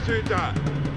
Gesetzeshüter!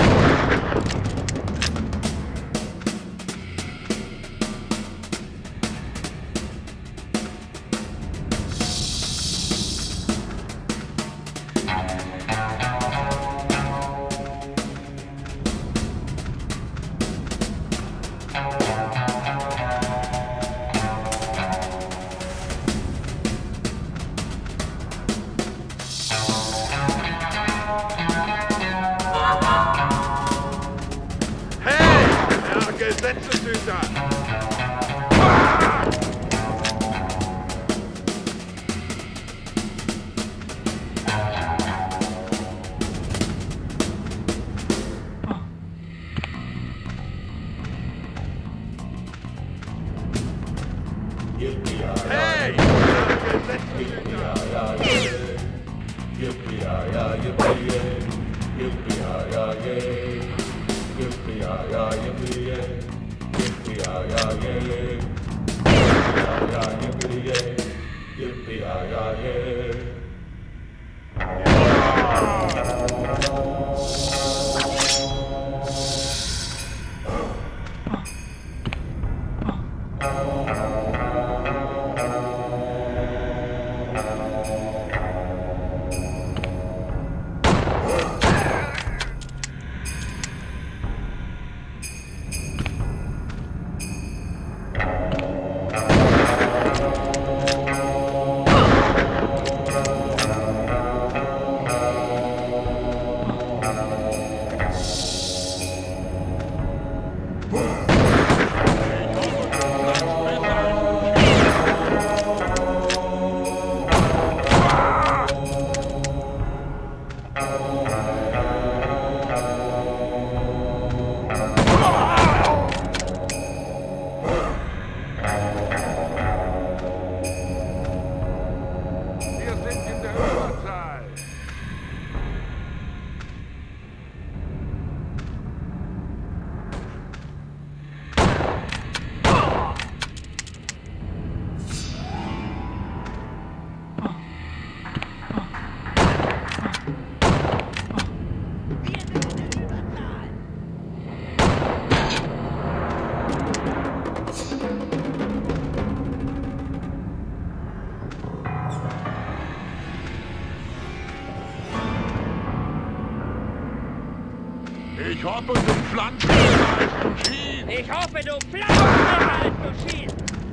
Gesetzeshüter! Hey! Ich hoffe, du pflanzt schneller als du schießt. Ich hoffe, du pflanzt schneller als du schießt.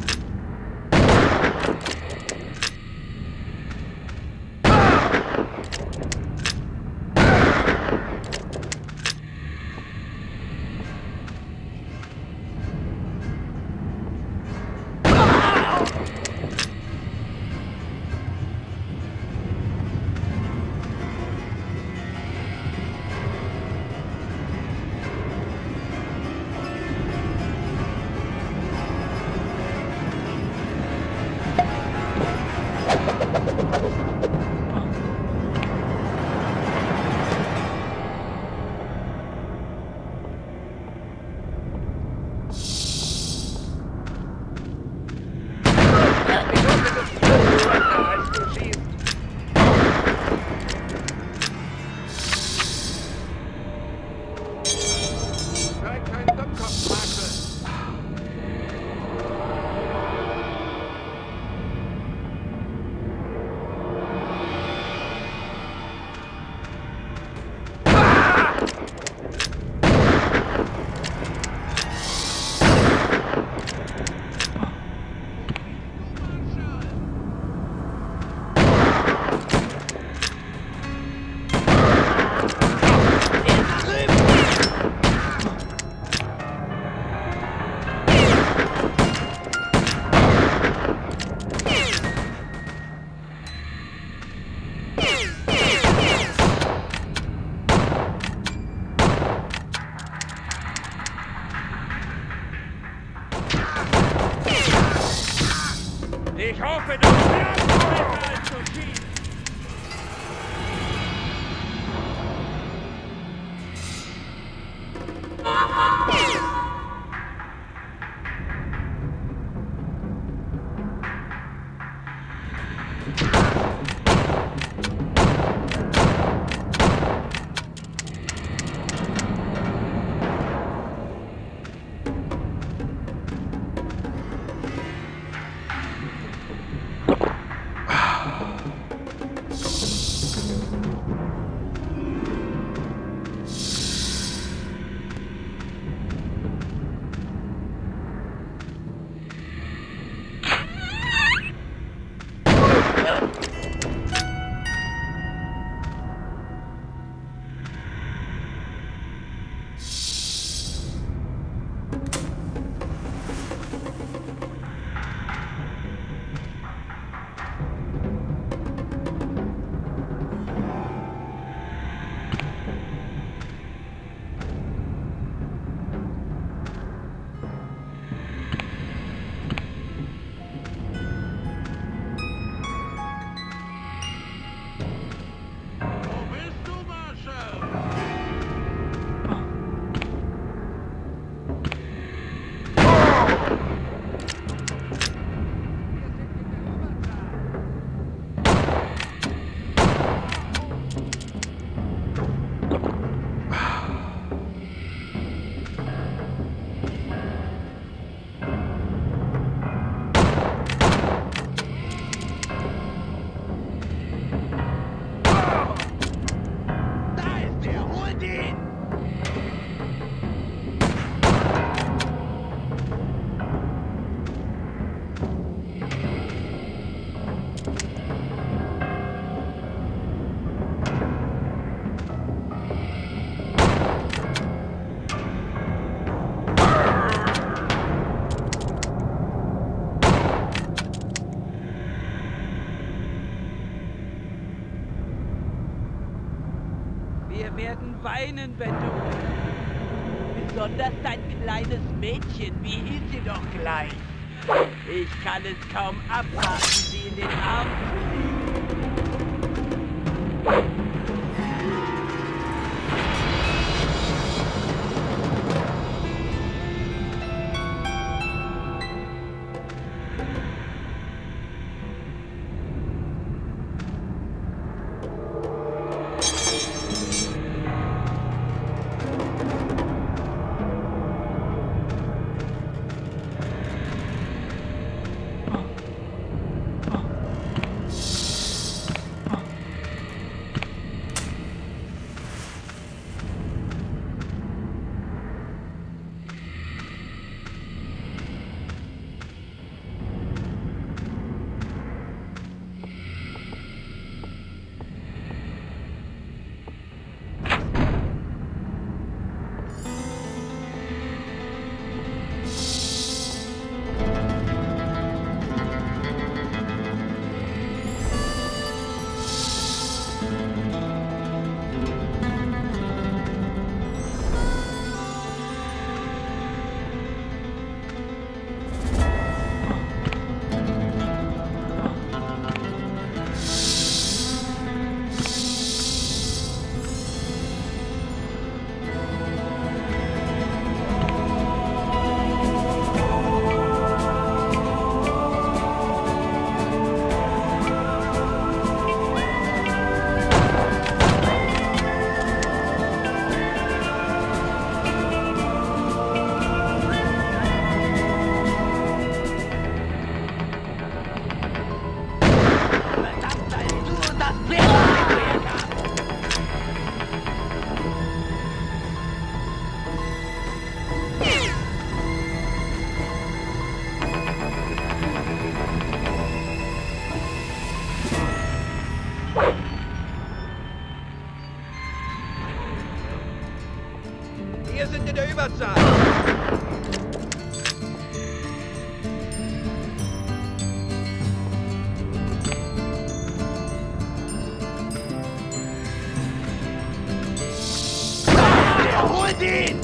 Ich hoffe, du stirbst schneller als du schießt. weinen, wenn du... Besonders dein kleines Mädchen, wie hieß sie doch gleich? Ich kann es kaum abwarten, sie in den Arm zu nehmen. Wir sind in der Überzahl. Holt ihn!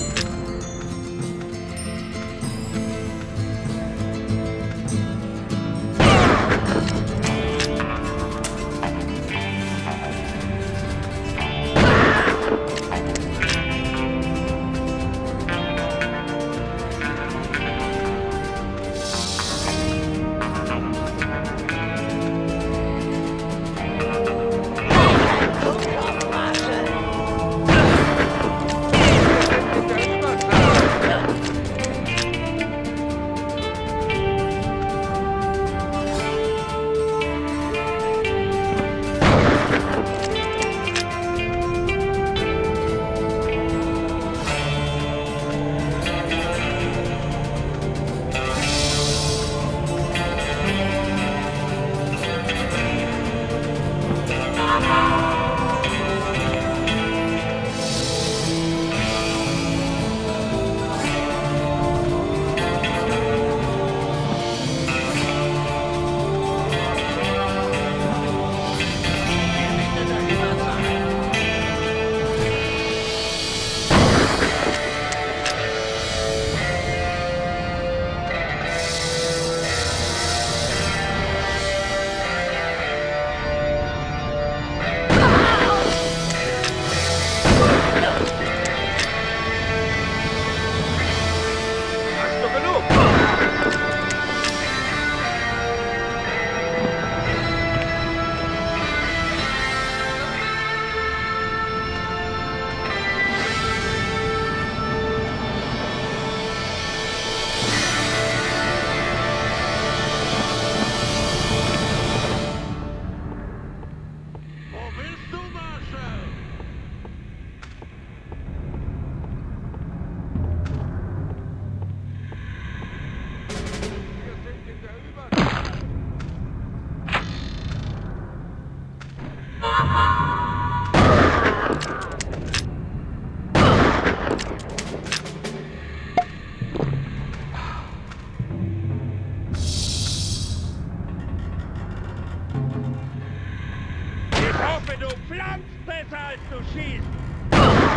Ich hoffe, du pflanzt besser, als du schießt.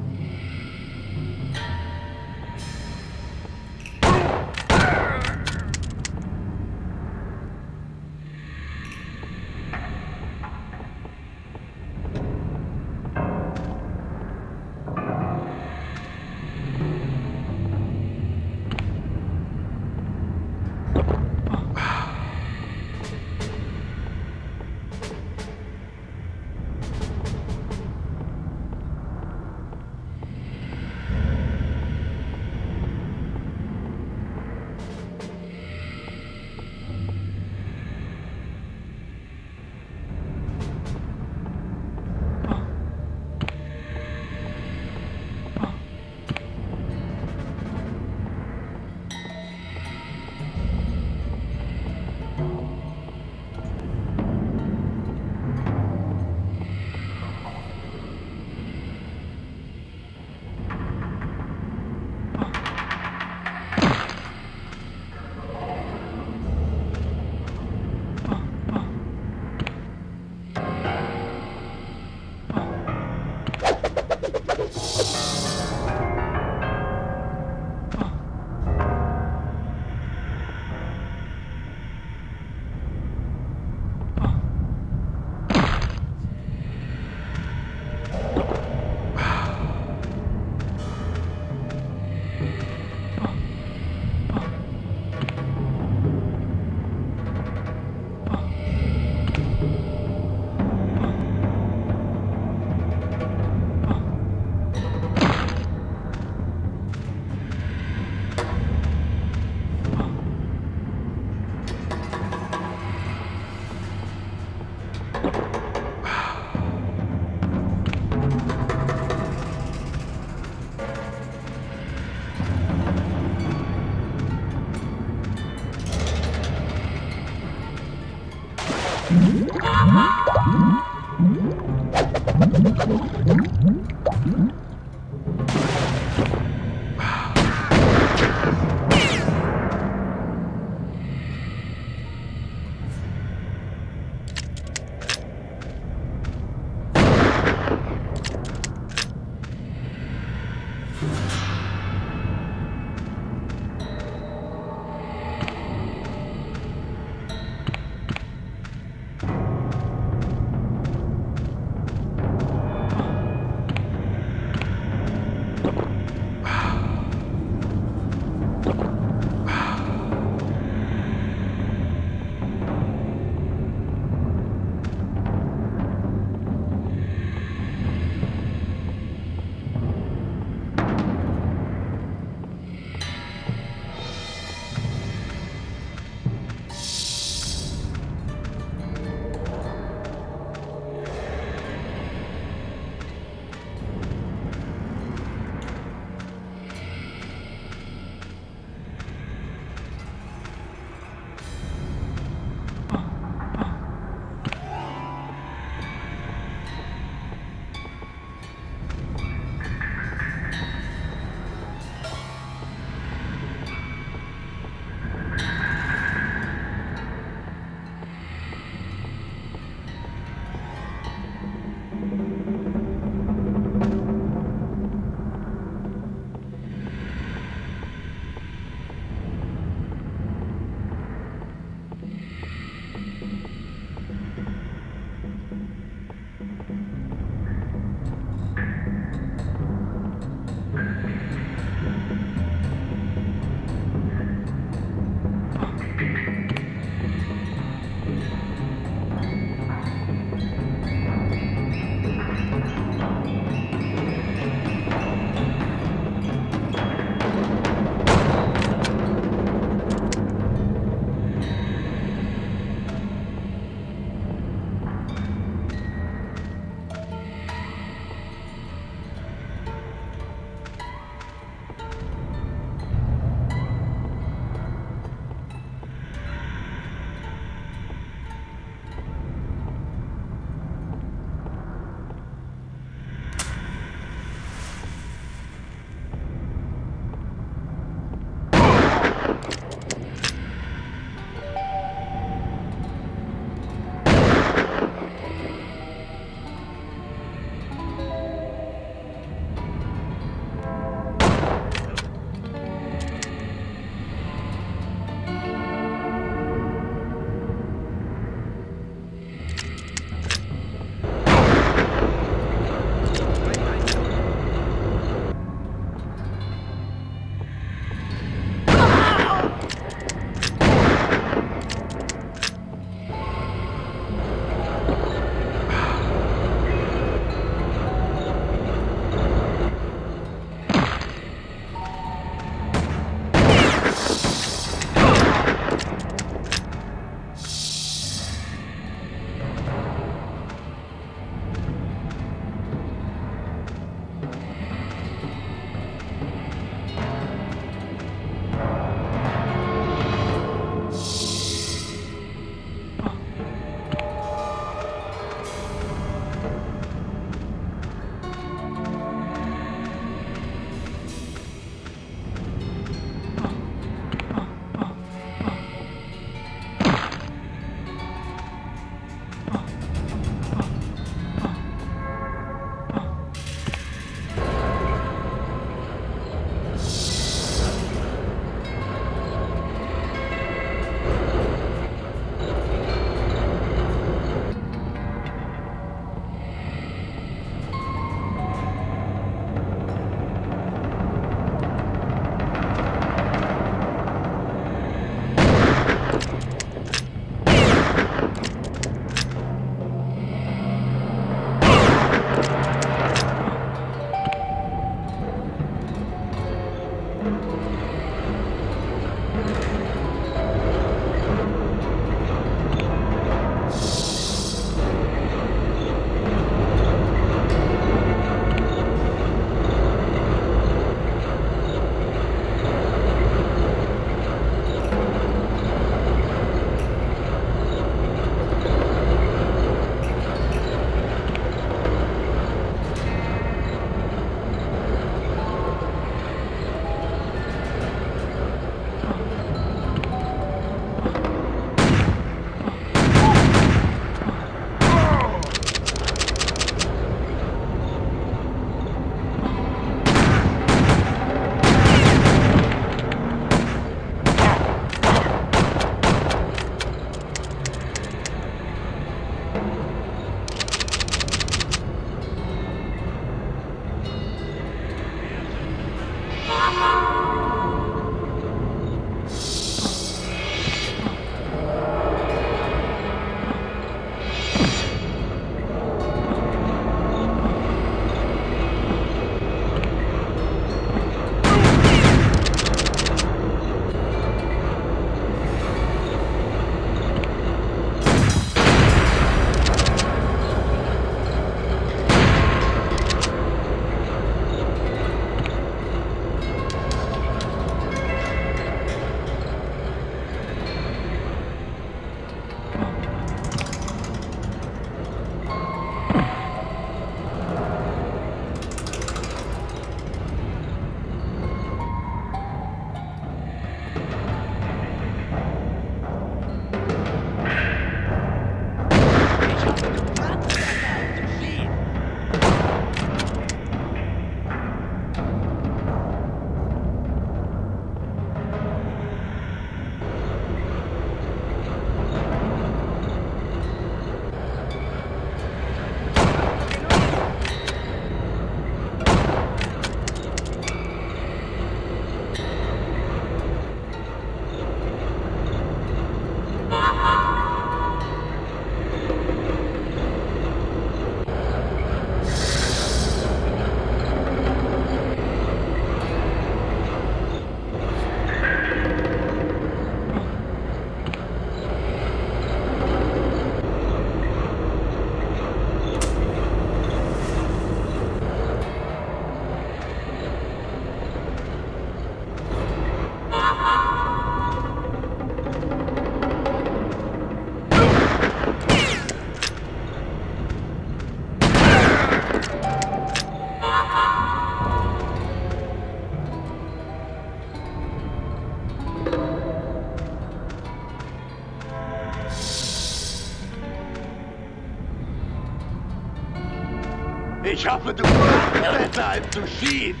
Ich hoffe, du kannst besser als du schießt.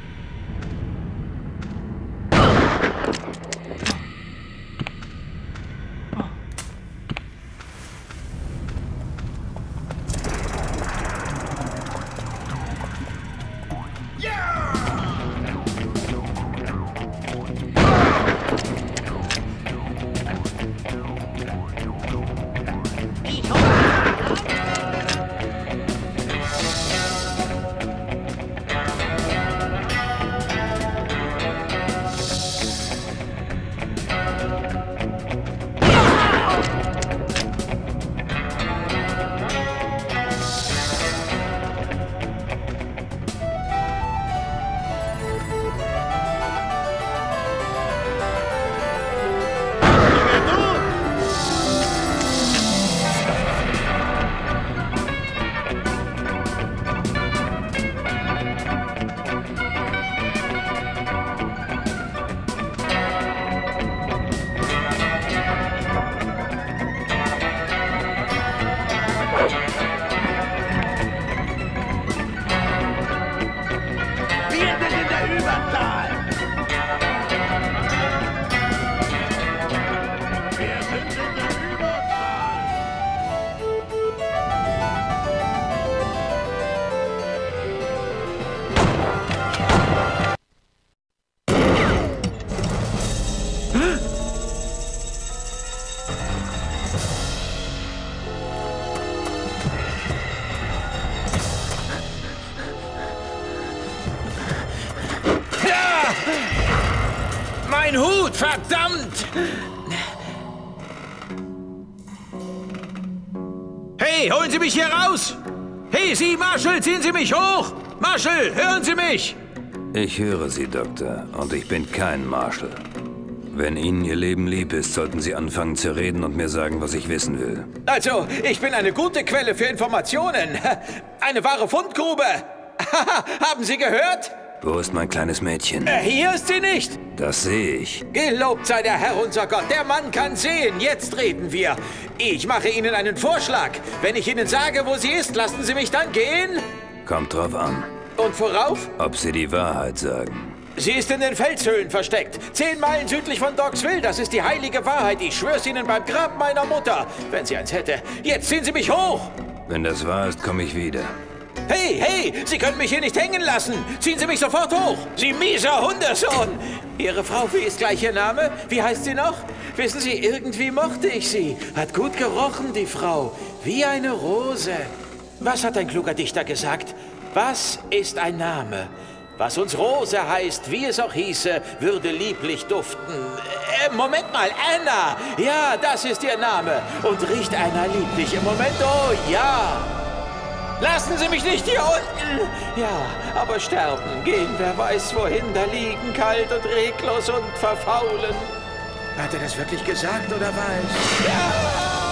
Mein Hut, verdammt! Hey, holen Sie mich hier raus! Hey, Sie, Marshall, ziehen Sie mich hoch! Marshall, hören Sie mich! Ich höre Sie, Doktor, und ich bin kein Marshall. Wenn Ihnen Ihr Leben lieb ist, sollten Sie anfangen zu reden und mir sagen, was ich wissen will. Also, ich bin eine gute Quelle für Informationen. Eine wahre Fundgrube. Haben Sie gehört? Wo ist mein kleines Mädchen? Hier ist sie nicht. Das sehe ich. Gelobt sei der Herr, unser Gott. Der Mann kann sehen. Jetzt reden wir. Ich mache Ihnen einen Vorschlag. Wenn ich Ihnen sage, wo sie ist, lassen Sie mich dann gehen? Kommt drauf an. Und worauf? Ob Sie die Wahrheit sagen. Sie ist in den Felshöhlen versteckt. 10 Meilen südlich von Dogsville. Das ist die heilige Wahrheit. Ich schwör's Ihnen beim Grab meiner Mutter. Wenn sie eins hätte. Jetzt ziehen Sie mich hoch. Wenn das wahr ist, komme ich wieder. Hey, hey, Sie können mich hier nicht hängen lassen. Ziehen Sie mich sofort hoch. Sie mieser Hundesohn. Ihre Frau, wie ist gleich Ihr Name? Wie heißt sie noch? Wissen Sie, irgendwie mochte ich sie. Hat gut gerochen, die Frau. Wie eine Rose. Was hat ein kluger Dichter gesagt? Was ist ein Name? Was uns Rose heißt, wie es auch hieße, würde lieblich duften. Moment mal, Anna. Ja, das ist ihr Name. Und riecht Anna lieblich im Moment? Oh, ja. Lassen Sie mich nicht hier unten! Ja, aber sterben, gehen, wer weiß wohin, da liegen, kalt und reglos und verfaulen. Hat er das wirklich gesagt, oder war es? Ja!